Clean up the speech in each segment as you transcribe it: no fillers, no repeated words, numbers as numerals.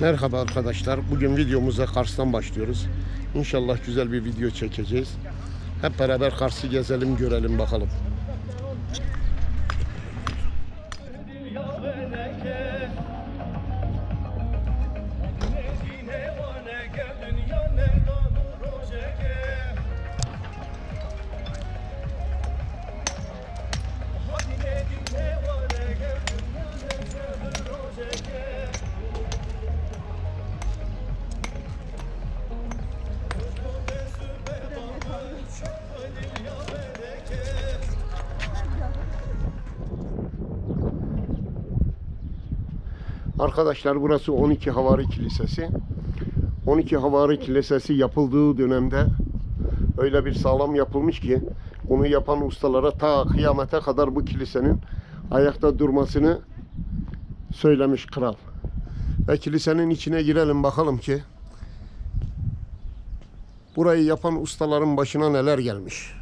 Merhaba arkadaşlar. Bugün videomuza Kars'tan başlıyoruz. İnşallah güzel bir video çekeceğiz. Hep beraber Kars'ı gezelim, görelim bakalım. Arkadaşlar burası 12 Havari Kilisesi. 12 Havari Kilisesi yapıldığı dönemde öyle bir sağlam yapılmış ki bunu yapan ustalara ta kıyamete kadar bu kilisenin ayakta durmasını söylemiş kral. Ve kilisenin içine girelim bakalım ki burayı yapan ustaların başına neler gelmiş.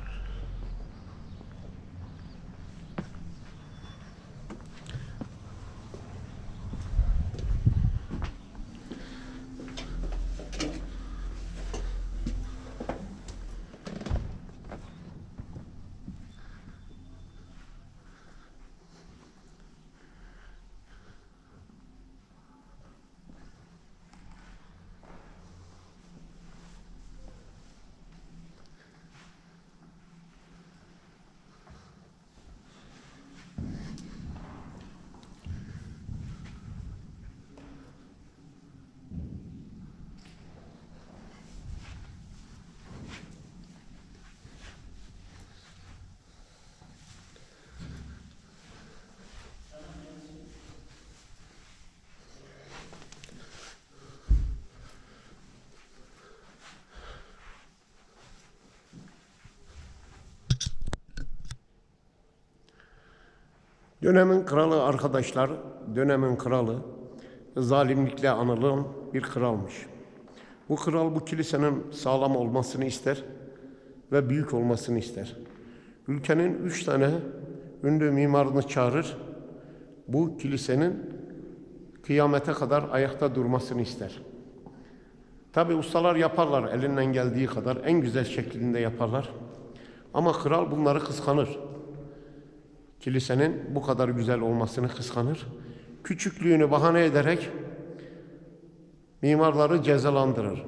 Dönemin kralı arkadaşlar, dönemin kralı zalimlikle anılan bir kralmış. Bu kral bu kilisenin sağlam olmasını ister ve büyük olmasını ister. Ülkenin 3 tane ünlü mimarını çağırır. Bu kilisenin kıyamete kadar ayakta durmasını ister. Tabi ustalar yaparlar elinden geldiği kadar, en güzel şeklinde yaparlar. Ama kral bunları kıskanır. Kilisenin bu kadar güzel olmasını kıskanır. Küçüklüğünü bahane ederek mimarları cezalandırır.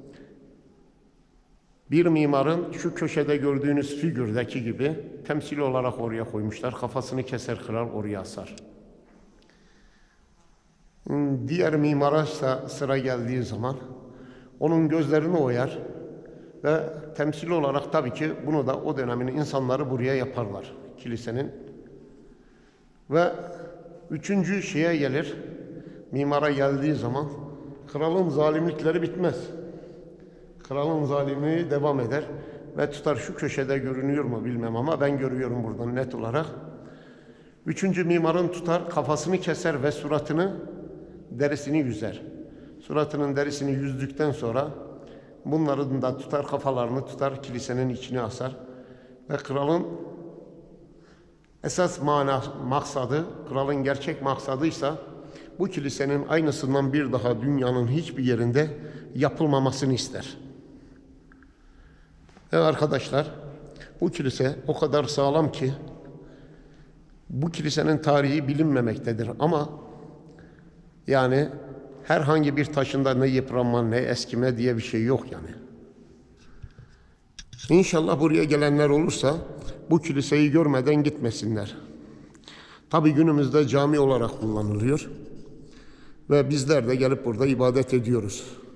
Bir mimarın şu köşede gördüğünüz figürdeki gibi temsil olarak oraya koymuşlar. Kafasını keser kral oraya asar. Diğer mimara sıra geldiği zaman onun gözlerini oyar ve temsil olarak tabii ki bunu da o dönemin insanları buraya yaparlar kilisenin. Ve üçüncü şeye gelir, mimara geldiği zaman kralın zalimlikleri bitmez. Kralın zalimliği devam eder ve tutar şu köşede görünüyor mu bilmem ama ben görüyorum buradan net olarak. Üçüncü mimarın tutar kafasını keser ve derisini yüzer. Suratının derisini yüzdükten sonra bunların da tutar kafalarını tutar kilisenin içine asar ve kralın esas maksadı, kralın gerçek maksadıysa bu kilisenin aynısından bir daha dünyanın hiçbir yerinde yapılmamasını ister. Ve arkadaşlar bu kilise o kadar sağlam ki bu kilisenin tarihi bilinmemektedir ama yani herhangi bir taşında ne yıpranma ne eskime diye bir şey yok yani. İnşallah buraya gelenler olursa bu kiliseyi görmeden gitmesinler. Tabi günümüzde cami olarak kullanılıyor ve bizler de gelip burada ibadet ediyoruz.